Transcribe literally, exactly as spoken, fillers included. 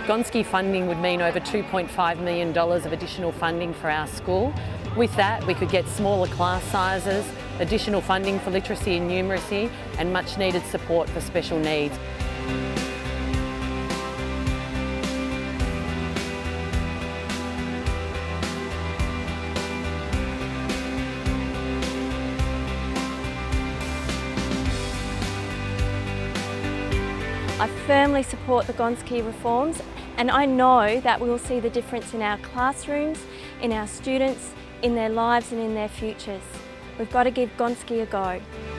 Gonski funding would mean over two point five million dollars of additional funding for our school. With that, we could get smaller class sizes, additional funding for literacy and numeracy, and much needed support for special needs. I firmly support the Gonski reforms, and I know that we will see the difference in our classrooms, in our students, in their lives and in their futures. We've got to give Gonski a go.